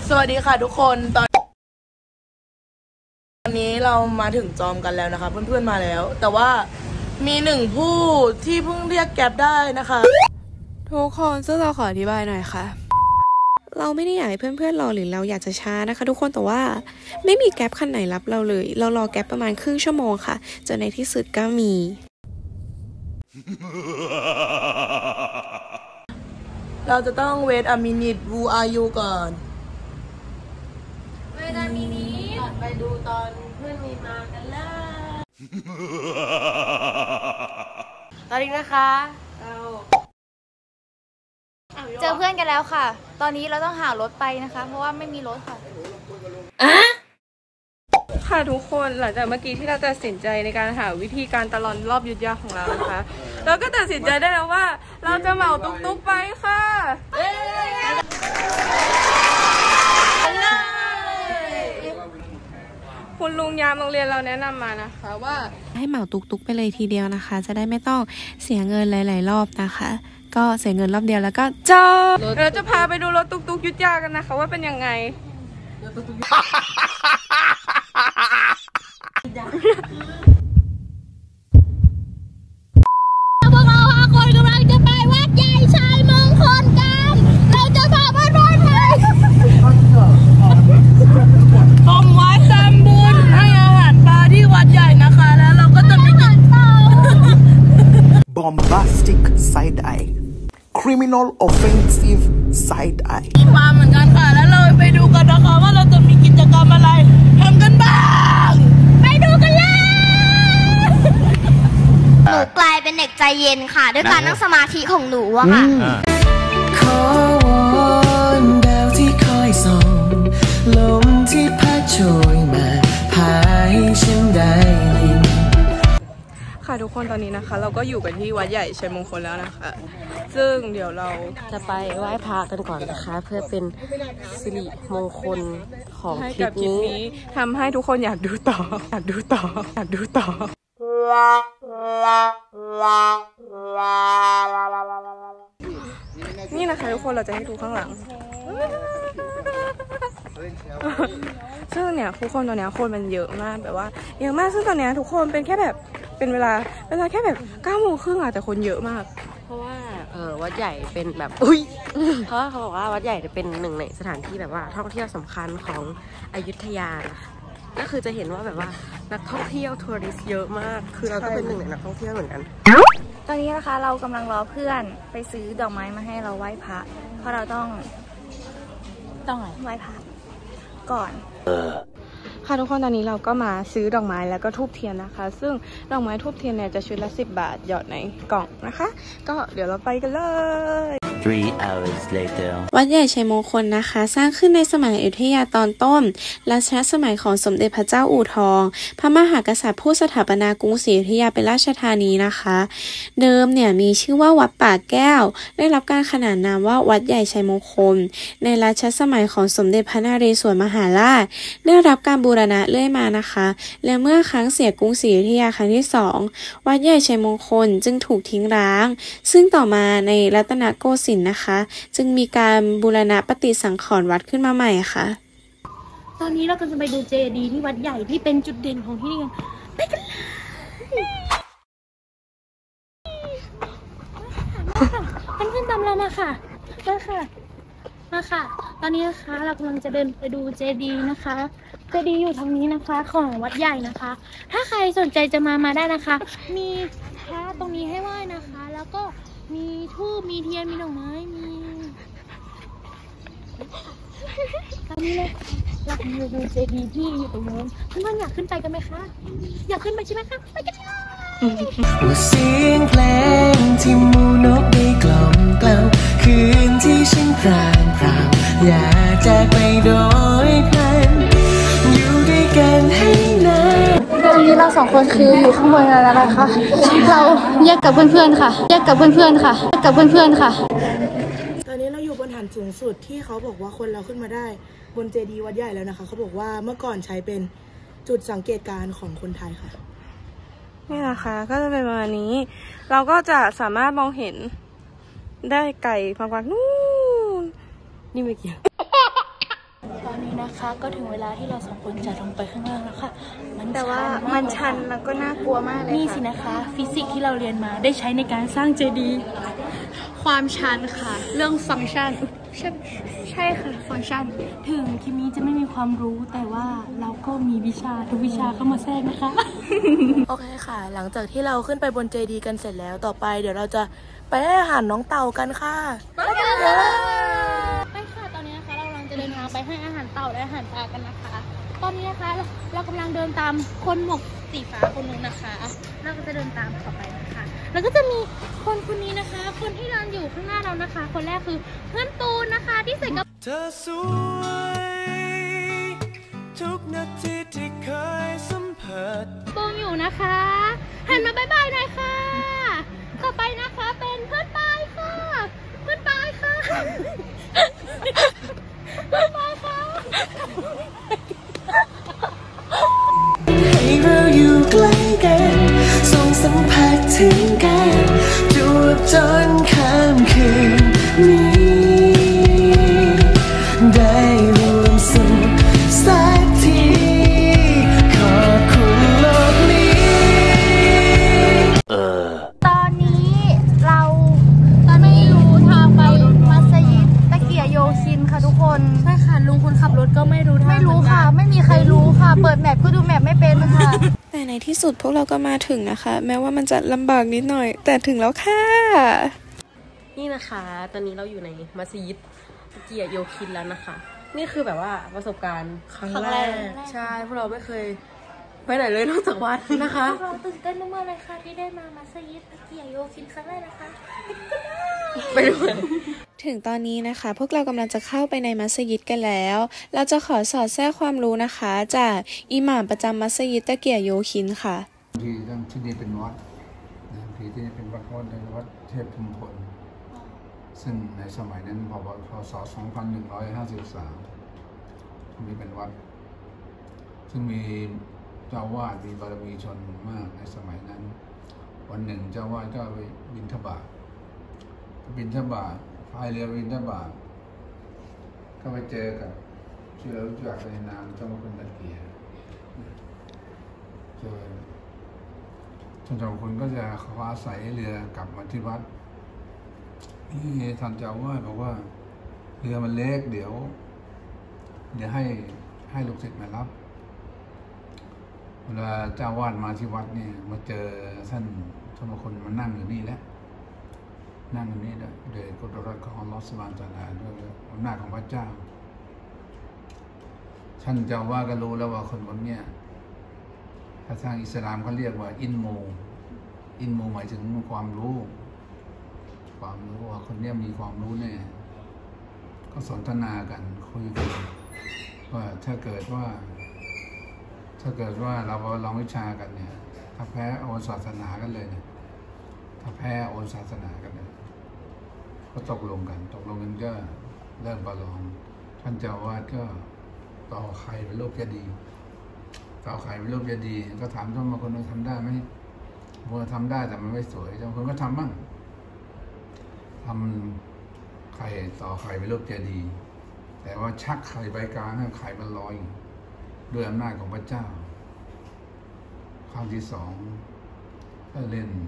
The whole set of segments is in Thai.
สวัสดีค่ะทุกคนตอนนี้เรามาถึงจอมกันแล้วนะคะเพื่อนๆมาแล้วแต่ว่ามีหนึ่งผู้ที่เพิ่งเรียกแก๊ปได้นะคะทุกคนซึ่งเราขออธิบายหน่อยค่ะเราไม่ได้อยากให้เพื่อนๆรอหรือเราอยากจะช้านะคะทุกคนแต่ว่าไม่มีแก๊ปคันไหนรับเราเลยเรารอแก๊ปประมาณครึ่งชั่วโมงค่ะจนในที่สุดก็มีเราจะต้องเวทa minute who are you ก่อนเวทa minute ไปดูตอนเพื่อนมีมากันเลยตอนนี้นะคะเราเจอเพื่อนกันแล้วค่ะตอนนี้เราต้องหารถไปนะคะเพราะว่าไม่มีรถค่ะค่ะทุกคนหลังจากเมื่อกี้ที่เราตัดสินใจในการหาวิธีการตลอดรอบยุทธยาของเรานะคะเราก็ตัดสินใจได้แล้วว่าเราจะเหมาตุ๊กๆไปค่ะคุณลุงยามโรงเรียนเราแนะนำมานะคะว่าให้เหมาตุ๊กๆไปเลยทีเดียวนะคะจะได้ไม่ต้องเสียเงินหลายๆรอบนะคะก็เสียเงินรอบเดียวแล้วก็จบเราจะพาไปดูรถตุ๊กๆยุทธยากันนะคะว่าเป็นยังไงพวกเรา5 คนกำลังจะไปวัดใหญ่ชายเมืองคอนกันเราจะพาเพื่อนๆไปผมวัดทำบุญให้อาหารปลาที่วัดใหญ่นะคะแล้วเราก็จะไม่กิน bombastic side eye criminal offensive side eye มีปลาเหมือนกันค่ะแล้วเราไปดูกันนะคะว่าเราจะมีกิจกรรมอะไรทำกันบ้างไปดูกันเลยหนูกลายเป็นเด็กใจเย็นค่ะด้วยการนั่งสมาธิของหนูอะค่ะขอวอนดาวที่คอยส่องลมที่พัดโชยมาพาให้ฉันได้ยินค่ะทุกคนตอนนี้นะคะเราก็อยู่กันที่วัดใหญ่ชัยมงคลแล้วนะคะซึ่งเดี๋ยวเราจะไปไหว้พระกันก่อนนะคะเพื่อเป็นสิริมงคลของคลิปนี้ทำให้ทุกคนอยากดูต่อนี่นะคะทุกคนเราจะให้ดูข้างหลังซึ่งเนี่ยทุกคนตอนนี้คนมันเยอะมากแบบว่าเยอะมากซึ่งตอนนี้ทุกคนเป็นแค่แบบเป็นเวลาแค่แบบ9:30แต่คนเยอะมากเพราะว่าวัดใหญ่เป็นแบบเพราะว่าเขาบอกว่าวัดใหญ่เป็นหนึ่งในสถานที่แบบว่าท่องเที่ยวสำคัญของอยุธยานะคะก็คือจะเห็นว่าแบบว่านักท่องเที่ยวทัวริสต์เยอะมากคือเราก็เป็นหนึ่งในนักท่องเที่ยวเหมือนกันตอนนี้นะคะเรากำลังรอเพื่อนไปซื้อดอกไม้มาให้เราไหว้พระเพราะเราต้องไหว้พระก่อนค่ะทุกคนตอนนี้เราก็มาซื้อดอกไม้แล้วก็ธูปเทียนนะคะซึ่งดอกไม้ธูปเทียนเนี่ยจะชุดละ10 บาทหยอดในกล่องนะคะก็เดี๋ยวเราไปกันเลย 3 hours later วัดใหญ่ชัยมงคลนะคะสร้างขึ้นในสมัยอยุธยาตอนต้นรัชสมัยของสมเด็จพระเจ้าอู่ทองพระมหากษัตริย์ผู้สถาปนากรุงศรีอยุธยาเป็นราชธานีนะคะเดิมเนี่ยมีชื่อว่าวัดป่าแก้วได้รับการขนานนามว่าวัดใหญ่ชัยมงคลในรัชสมัยของสมเด็จพระนเรศวรมหาราชได้รับการบูรณะเรื่อยมานะคะและเมื่อครั้งเสียกรุงศรีอยุธยาครั้งที่2วัดใหญ่ชัยมงคลจึงถูกทิ้งร้างซึ่งต่อมาในรัตนโกสินทร์นะคะจึงมีการบูรณะปฏิสังขรณ์วัดขึ้นมาใหม่ค่ะตอนนี้เราก็จะไปดูเจดีย์ที่วัดใหญ่ที่เป็นจุดเด่นของที่นี่กันไปกันเลยเพื่อนๆตามเรามาค่ะมาค่ะตอนนี้นะคะเรากำลังจะเดินไปดูเจดีย์นะคะเจดีย์อยู่ทางนี้นะคะของวัดใหญ่นะคะถ้าใครสนใจจะมาได้นะคะมีพระตรงนี้ให้ไหว้นะคะแล้วก็มีธูปมีเทียนมีดอกไม้มีตอนนี้เลยเรากำลังดูเจดีย์ที่อยู่ตรงนู้นเพื่อนๆอยากขึ้นไปกันไหมคะอยากขึ้นไปใช่ไหมคะไปกันเลยว่าเสียงเพลงที่มูนกได้กล่อมเกลาคืนที่ฉันพรางพราวอยากจะไปโดยพลันอยู่ด้วยกันให้นานตอนนี้เรา2 คนคืออยู่ข้างบนแล้วนะคะเราแยกกับเพื่อนๆค่ะตอนนี้เราอยู่บนฐานสูงสุดที่เขาบอกว่าคนเราขึ้นมาได้บนเจดีย์วัดใหญ่แล้วนะคะเขาบอกว่าเมื่อก่อนใช้เป็นจุดสังเกตการณ์ของคนไทยค่ะนี่นะคะก็จะเป็นประมาณนี้เราก็จะสามารถมองเห็นได้ไกลมากๆนู่นนี่ไม่เกี่ยวนะคะ ก็ถึงเวลาที่เราสองคนจะลงไปข้างล่างแล้วค่ะแต่ว่ามันชันแล้วก็น่ากลัวมากเลยนี่สินะคะฟิสิกส์ที่เราเรียนมาได้ใช้ในการสร้างเจดีย์ความชันค่ะเรื่องฟังก์ชันใช่ค่ะฟังก์ชันถึงคิมี่จะไม่มีความรู้แต่ว่าเราก็มีวิชาทุกวิชาเข้ามาแทรกนะคะโอเคค่ะ หลังจากที่เราขึ้นไปบนเจดีย์กันเสร็จแล้วต่อไปเดี๋ยวเราจะไปให้อาหารน้องเต่ากันค่ะไปค่ะตอนนี้นะคะเรากำลังจะเดินทางไปให้อาหารเต่าและอาหารปลากันนะคะตอนนี้นะคะเรากำลังเดินตามคนหมวกสีฟ้าคนนู้นนะคะเราก็จะเดินตามต่อไปนะคะแล้วก็จะมีคนนี้นะคะคนที่เดินอยู่ข้างหน้าเรานะคะคนแรกคือเพื่อนตูนนะคะที่ใส่กระเป๋าเธอสวยทุกนาทีที่เคยสัมผัสโปงอยู่นะคะหันมาบ๊ายบายหน่อยค่ะต่อไปนะคะเป็นเพื่อนปายค่ะเพื่อนปายค่ะเพื่อนปายค่ะให้เราอยู่ใกล้กันส่งสัมผัสถึงกันจวบจนข้ามคืนนี้ได้รวมสุขสักทีขอบคุณโลกนี้ตอนนี้เราไม่รู้ทางไปมัสยิดตะเกียโยชินค่ะทุกคนใช่ค่ะลุงคนขับรถก็ไม่รู้ทางไม่รู้ค่ะไม่มีใครรู้ค่ะเปิดแมปก็ดูแมปไม่เป็นค่ะแต่ในที่สุดพวกเราก็มาถึงนะคะ แม้ว่ามันจะลำบากนิดหน่อย แต่ถึงแล้วค่ะนี่นะคะตอนนี้เราอยู่ในมัสยิดตะเกียโยคินแล้วนะคะนี่คือแบบว่าประสบการณ์ครั้งแรกใช่พวกเราไม่เคยไปไหนเลยนอกจากวัดนะคะเราตื่นเต้นมากๆเลยค่ะที่ได้มามัสยิดตะเกียโยคินครั้งแรกนะคะไปดูถึงตอนนี้นะคะพวกเรากำลังจะเข้าไปในมัสยิดกันแล้วเราจะขอสอดแทรกความรู้นะคะจากอิหม่ามประจำมัสยิดตะเกียโยคินค่ะที่นี่เป็นวัดที่นี่เป็นวัดเทพชุมพลซึ่งในสมัยนั้นพศ 2153ที่นี่เป็นวัดซึ่งมีเจ้าวาดมีบารมีชนมากในสมัยนั้นวันหนึ่งเจ้าวาดก็ไปบิณฑบาตพายเรือบิณฑบาตก็ไปเจอกับชื่อเรารู้จักในนามเจ้าคุณตะเกียเจอท่านเจ้าคุณก็จะขออาศัยเรือกลับมาที่วัดนี่ท่านเจ้าวาดบอกว่าเรือมันเล็กเดี๋ยวให้ลูกศิษย์มารับเวลาเจ้าวาดมาที่วัดเนี่ยมาเจอท่านเจ้าคุณมานั่งอยู่นี่แล้วนั่งอยู่นี่นะโดยกฎรัฐของอัลลอฮฺซุบฮานะฮูวะตะอาลาด้วยอำนาจของพระเจ้าท่านเจ้าวาดก็รู้แล้วว่าคนนี้ถ้าทางอิสลามเขาเรียกว่าอินโมหมายถึงความรู้ว่าคนนี้มีความรู้แน่ก็สนทนากันคุยกันว่าถ้าเกิดว่าเราลองวิชากันเนี่ยถ้าแพ้โอนศาสนากันเลยเนี่ยถ้าแพ้โอนศาสนากันเนี่ยก็ตกลงกันก็เริ่มประลองท่านเจ้าวาดก็ต่อไข่เป็นรูปเจดีย์ก็ถามท่านบางคนว่าทำได้ไหมบางคนทำได้แต่มันไม่สวยบางคนก็ทำบ้างทำไข่ต่อไข่เป็นรูปเจดีย์แต่ว่าชักไข่ใบกลางให้ไข่มันลอยด้วยอำนาจของพระเจ้าครั้งที่สองก็เล่น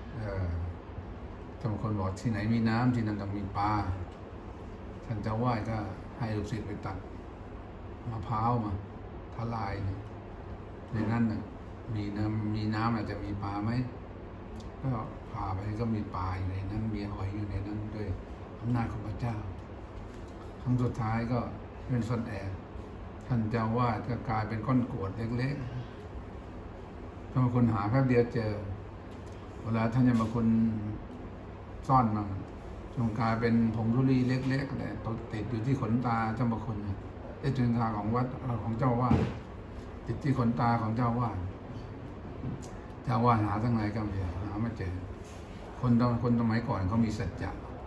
บางคนบอกที่ไหนมีน้ำที่นั่นต้องมีปลาท่านเจ้าวาดก็ให้ลูกศิษย์ไปตัดมะพร้าวมาทลายในนั้นน่ะมีน้ำอาจจะมีปลาไหมก็พาไปก็มีปลาอยู่ในนั้นมีหอยอยู่ในนั้นด้วยอำนาจของพระเจ้าครั้งสุดท้ายก็เป็นซ่อนแอบท่านเจ้าวาดก็กลายเป็นก้อนกรวดเล็กๆท่านบางคนหาแป๊บเดียวเจอเวลาท่านจะมาคนซ่อนมันจงกลายเป็นผงธุลีเล็กๆแต่ติดอยู่ที่ขนตาเจ้าบางคนได้จุนทาของวัดของเจ้าวาดติดที่ขนตาของเจ้าวาดหาทั้งไหนก็ไม่หาไม่เจอคนสมัยก่อนเขามีสัจจะ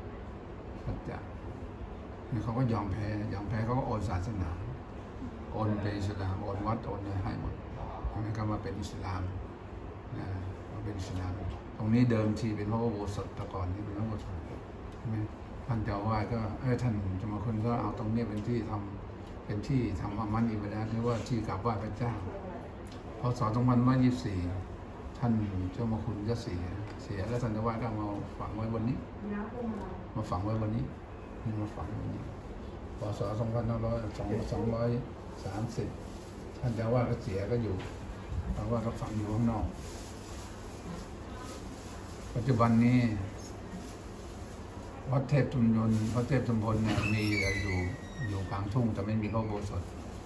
เขาก็ยอมแพ้เขาก็โอนศาสนาโอนเป็นอิสลามโอนวัดโอนให้หมดแล้วก็มาเป็นอิสลามมาเป็นอิสลามตรงนี้เดิมทีเป็นพระอุโบสถแต่ก่อนนี่เป็นพระอุโบสถใช่ไหมท่านเจ้าวาดก็ท่านจะมาคนก็เอาตรงนี้เป็นที่ทำเป็นที่ทำอามันอิบาดะห์หรือว่าที่กราบไหว้พระเจ้าพศ2524ท่านเจ้ามาคุณก็เสียแล้วท่านเจ้าว่าก็มาฝังไว้บนนี้มาฝังไว้บนนี้มาฝังไว้บนนี้พศ2530ท่านเจ้าว่าก็เสียก็อยู่เพราะว่าก็ฝังอยู่ข้างนอกปัจจุบันนี้วัดเทพชุมพลเนี่ยมีอยู่กลางทุ่งแต่ไม่มีพระอุโบสถ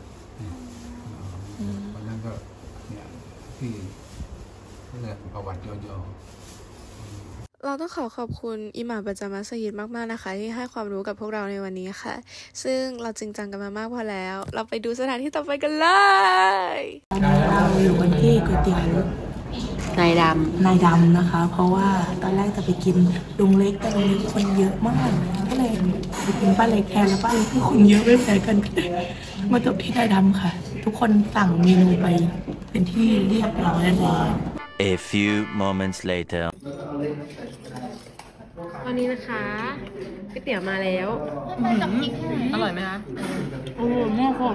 เพราะนั้นก็เนี่ยที่เรื่องประวัติย่อๆเราต้องขอบคุณอิหม่ามประจำมัสยิดมากๆนะคะที่ให้ความรู้กับพวกเราในวันนี้ค่ะซึ่งเราจริงจังกันมามากพอแล้วเราไปดูสถานที่ต่อไปกันเลยตอนนี้เราอยู่กันที่ก๋วยเตี๋ยวนายดำนะคะ เพราะว่าตอนแรกจะไปกินลุงเล็กแต่ลุงเล็กคนเยอะมากก็เลยไปกินป้าเล็กแทนแล้วป้าเล็กที่คนเยอะไม่แพ้กันมาจบที่นายดำค่ะ ทุกคนสั่งเมนูไปเป็นที่เรียบร้อยแล้ว A few moments later ตอนนี้นะคะก๋วยเตี๋ยวมาแล้วอร่อยไหมคะโอ้แม่ค่ะ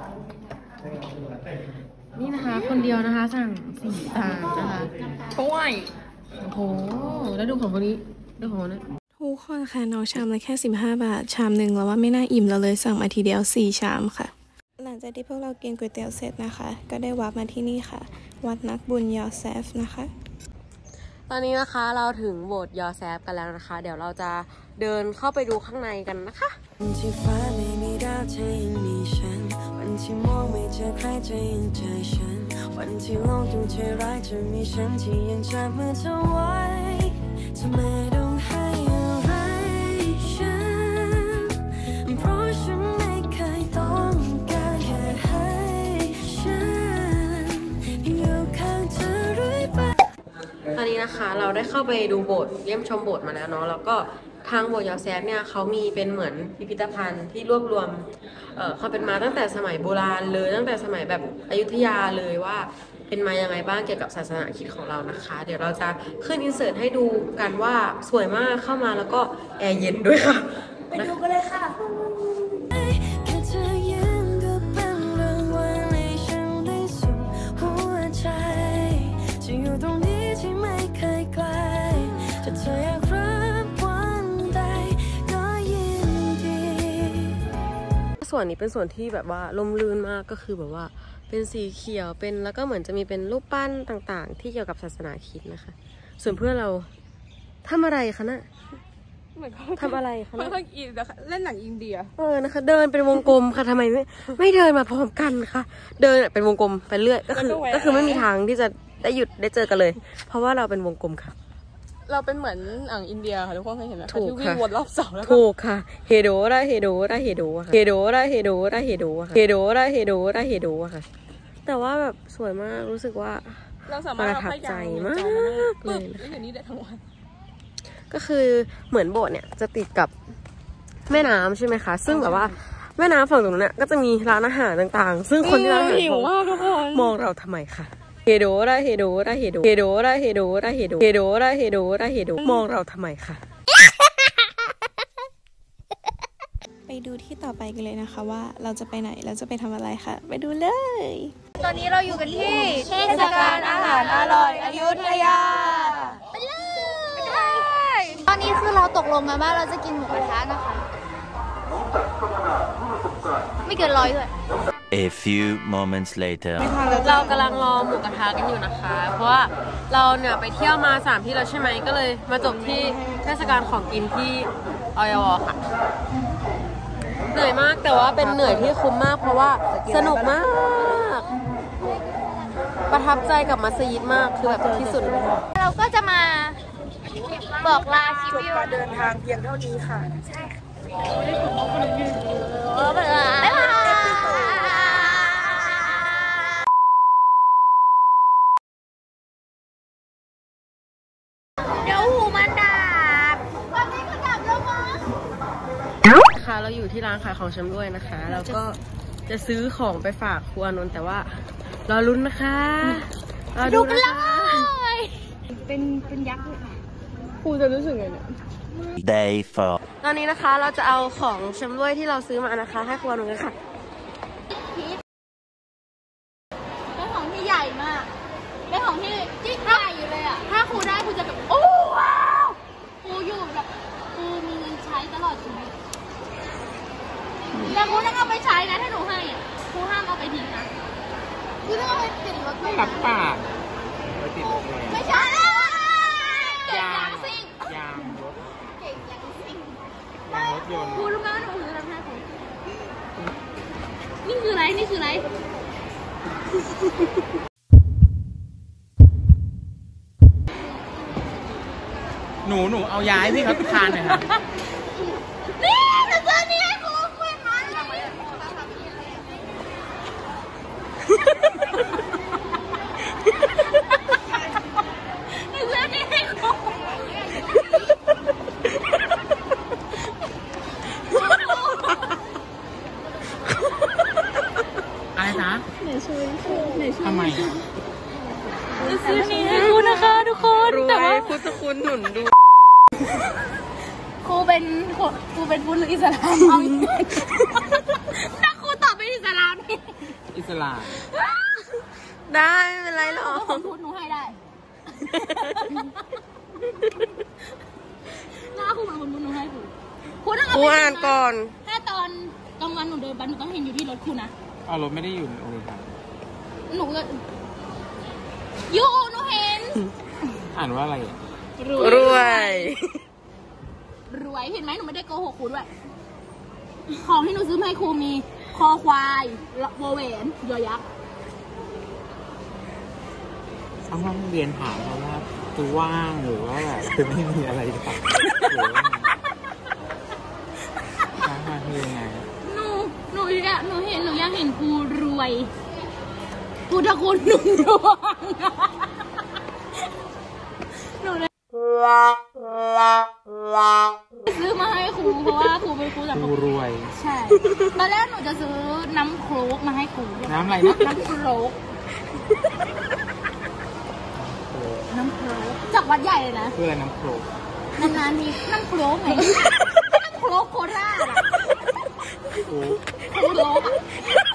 นี่นะคะคนเดียวนะคะสั่ง4 จานนะคะถ้วยโอ้โหแล้วดูของคนนี้ดูของคนนั้นทุกคนค่ะน้องชามละแค่15 บาทชามหนึ่งแล้วว่าไม่น่าอิ่มเราเลยสั่งมาทีเดียว4 ชามค่ะหลังจากที่พวกเรากินก๋วยเตี๋ยวเสร็จนะคะก็ได้วัดมาที่นี่ค่ะวัดนักบุญยอแซฟนะคะตอนนี้นะคะเราถึงโบสถ์ยอแซฟกันแล้วนะคะเดี๋ยวเราจะเดินเข้าไปดูข้างในกันนะคะวันที่ฟ้าไม่มีดาวเธอยังมีฉันวันที่มองไม่เจอใครเธอยังเจอฉันวันที่โลกดูใจร้ายจะมีฉันที่ยังจับมือเธอไว้ทำไมต้องให้อะไรฉันเพราะฉันไม่เคยต้องการแค่ให้ฉันอยู่ข้างเธอเรื่อยไปตอนนี้นะคะเราได้เข้าไปดูโบสถ์เยี่ยมชมโบสถ์มาแล้วเนาะแล้วก็ทางโบสถ์ยอแซฟเนี่ยเขามีเป็นเหมือนพิพิธภัณฑ์ที่รวบรวมความเป็นมาตั้งแต่สมัยโบราณเลยตั้งแต่สมัยแบบอยุธยาเลยว่าเป็นมายังไงบ้างเกี่ยวกับศาสนาคริสต์ของเรานะคะเดี๋ยวเราจะขึ้นอินเสิร์ตให้ดูกันว่าสวยมากเข้ามาแล้วก็แอร์เย็นด้วยค่ะไปดูกันเลยค่ะส่วนนี้เป็นส่วนที่แบบว่าร่มรื่นมากก็คือแบบว่าเป็นสีเขียวเป็นแล้วก็เหมือนจะมีเป็นรูปปั้นต่างๆที่เกี่ยวกับศาสนาคริสต์นะคะส่วนเพื่อนเราทำอะไรคะน่ะทำอะไรคะน่ะเล่นหนังอินเดียนะคะเดินเป็นวงกลมค่ะทำไมไม่เดินมาพร้อมกันคะเดินเป็นวงกลมไปเรื่อยก็คือไม่มีทางที่จะได้หยุดได้เจอกันเลยเพราะว่าเราเป็นวงกลมค่ะเราเป็นเหมือนหนังอินเดียค่ะทุกคนเคยเห็นไหมที่วิ่งวนรอบเสาแล้วถูกค่ะเฮโดระเฮโดระเฮโดค่ะเฮโดระเฮโดระเฮโดค่ะเฮโดระเฮโดระเฮโดค่ะแต่ว่าแบบสวยมากรู้สึกว่าเราสามารถประทับใจมากเลยอย่างนี้ได้ทั้งวันก็คือเหมือนโบสถ์เนี่ยจะติดกับแม่น้ำใช่ไหมคะซึ่งแบบว่าแม่น้ำฝั่งตรงนั้นเนี่ยก็จะมีร้านอาหารต่างๆซึ่งคนที่ร้านอาหารมองเราทำไมคะเฮโดระเฮโดระเฮโดเฮโดระเฮโดระเฮโดเฮโดระเฮโดระเฮโดมองเราทำไมคะไปดูที่ต่อไปกันเลยนะคะว่าเราจะไปไหนเราจะไปทำอะไรค่ะไปดูเลยตอนนี้เราอยู่กันที่เทศกาลอาหารอร่อยอยุธยาไปเลยตอนนี้คือเราตกลงกันว่าเราจะกินหมูกระทะนะคะไม่เกิน100ด้วย A few moments later เรากำลังรอหมูกระทะกันอยู่นะคะเพราะว่าเราเนี่ยไปเที่ยวมา3 ที่แล้วใช่ไหมก็เลยมาจบที่เทศกาลของกินที่อยวค่ะเหนื่อยมากแต่ว่าเป็นเหนื่อยที่คุ้มมากเพราะว่าสนุกมากประทับใจกับมัสยิดมากคือแบบที่สุดเราก็จะมาบอกลาคลิปวิวเดินทางเพียงเท่านี้ค่ะใช่บ๊ายบายเราอยู่ที่ร้านขายของชำร่วยนะคะแล้วก็จะซื้อของไปฝากครูอานนท์แต่ว่ารอลุ้นนะคะรอดูกันเลยเป็นยักษ์เลยค่ะครูจะรู้สึกไงเนี่ย Day 4 ตอนนี้นะคะเราจะเอาของชำร่วยที่เราซื้อมานะคะให้ครูอานนท์กันค่ะทิตย์เป็นของที่ใหญ่มากเป็นของที่ใหญ่อยู่เลยอ่ะถ้าครูได้ครูจะแบบโอ้ว้าวครูอยู่แบบครูมีเงินใช้ตลอดชีวิตแต่ครูต้องเอาไปใช้นะถ้าหนูให้อ่ะครูห้ามเอาไปทิ้งนะครูต้องเอาไปติดรถไม่รับปากไม่ใช่เก่งยังซิ่งยางรถเก่งยังซิ่งยางรถยนต์ครูรู้ไหมว่าหนูคืออะไรนะครูนี่คืออะไรนี่คืออะไรหนูเอาย้ายพี่เขาทานหน่อยครับนี่หนูเจอนี่ให้ครูคุยมาอะไรนะทำไมซื้อนี้ให้ครูนะคะทุกคนแต่ว่าพุทธคุณหนุนดูครูเป็นพุทธหรืออิสลามเอาอีกถ้าครูตอบเป็นอิสลามนี่อิสลามได้ไม่เป็นไรหรอกคนพุทธหนูให้ได้ถ้าครูเป็นคนพุทธหนูให้ครูต้องเอาไปอ่านก่อนถ้าตอนกลางวันหนูเดินไปหนูต้องเห็นอยู่ที่รถครูนะรถไม่ได้อยู่ในโรงเรียนหนูก็อยู่หนูเห็นอ่านว่าอะไรรวยเห็นไหมหนูไม่ได้โกหกครูด้วยของที่หนูซื้อให้ครูมีคอควายวอแหวนยอยักษ์ทั้งเรียนถามเขาว่าตัวว่างหรือว่าแบบคือไม่มีอะไรทำหรือว่าคือยังไงหนูอยากเห็นครูรวยพุทธคุณหนุ่มรวยหนูเลยซื้อมาให้ครูเพราะว่าครูเป็นครูแบบรวยใช่ตอนแรกหนูจะซื้อน้ำโค้กมาให้ครูน้ำอะไรนะน้ำโค้กจากวัดใหญ่เลยนะคืออะไรน้ำโค้กนานๆมีน้ำโค้กไงน้ำโค้กโคราชอะโค้ก